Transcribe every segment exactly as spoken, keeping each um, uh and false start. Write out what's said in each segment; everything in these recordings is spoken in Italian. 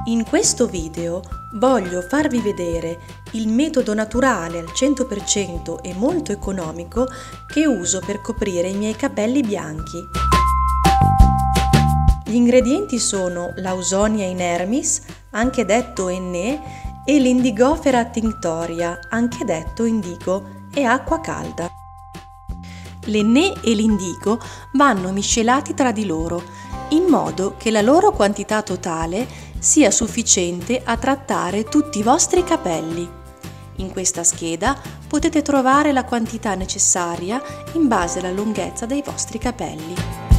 In questo video voglio farvi vedere il metodo naturale al cento per cento e molto economico che uso per coprire i miei capelli bianchi. Gli ingredienti sono l'Ausonia inermis, anche detto Enne, e l'Indigofera tinctoria, anche detto indigo, e acqua calda. L'Enne e l'indigo vanno miscelati tra di loro, in modo che la loro quantità totale sia sufficiente a trattare tutti i vostri capelli. In questa scheda potete trovare la quantità necessaria in base alla lunghezza dei vostri capelli.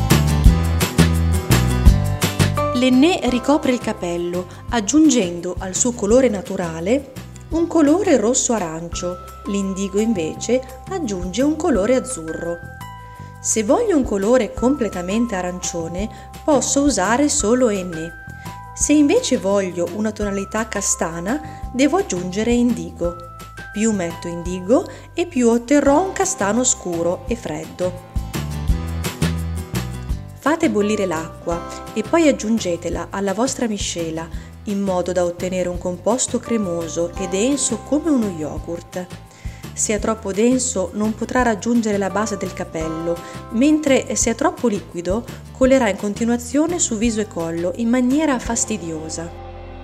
L'Enne ricopre il capello aggiungendo al suo colore naturale un colore rosso-arancio, l'indigo invece aggiunge un colore azzurro. Se voglio un colore completamente arancione posso usare solo Enne. Se invece voglio una tonalità castana, devo aggiungere indigo. Più metto indigo e più otterrò un castano scuro e freddo. Fate bollire l'acqua e poi aggiungetela alla vostra miscela in modo da ottenere un composto cremoso e denso come uno yogurt. Se è troppo denso non potrà raggiungere la base del capello, mentre se è troppo liquido colerà in continuazione su viso e collo in maniera fastidiosa.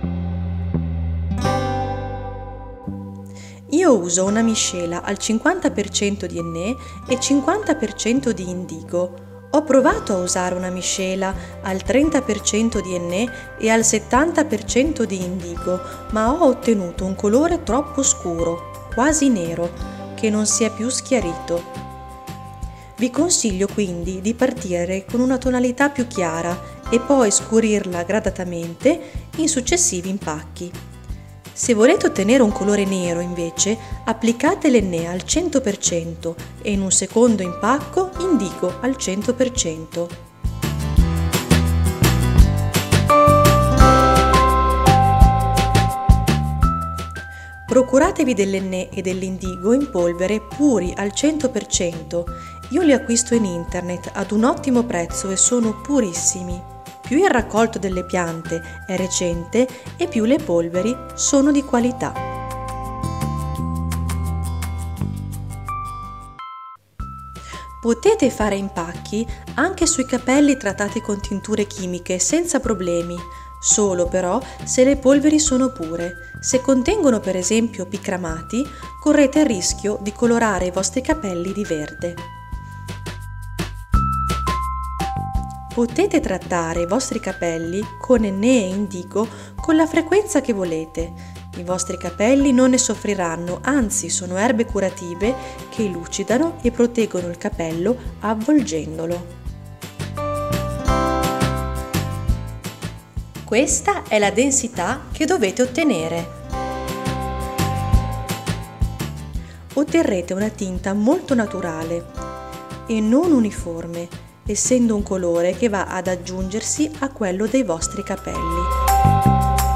Io uso una miscela al cinquanta per cento di Enne e cinquanta per cento di indigo. Ho provato a usare una miscela al trenta per cento di Enne e al settanta per cento di indigo, ma ho ottenuto un colore troppo scuro, quasi nero, che non si è più schiarito. Vi consiglio quindi di partire con una tonalità più chiara e poi scurirla gradatamente in successivi impacchi. Se volete ottenere un colore nero invece, applicate l'Enne al cento per cento e in un secondo impacco indigo al cento per cento. Procuratevi dell'Enne e dell'indigo in polvere puri al cento per cento. Io li acquisto in internet ad un ottimo prezzo e sono purissimi. Più il raccolto delle piante è recente e più le polveri sono di qualità. Potete fare impacchi anche sui capelli trattati con tinture chimiche senza problemi, solo però se le polveri sono pure. Se contengono per esempio picramati, correte il rischio di colorare i vostri capelli di verde. Potete trattare i vostri capelli con Enne e indigo con la frequenza che volete. I vostri capelli non ne soffriranno, anzi sono erbe curative che lucidano e proteggono il capello avvolgendolo. Questa è la densità che dovete ottenere. Otterrete una tinta molto naturale e non uniforme, essendo un colore che va ad aggiungersi a quello dei vostri capelli.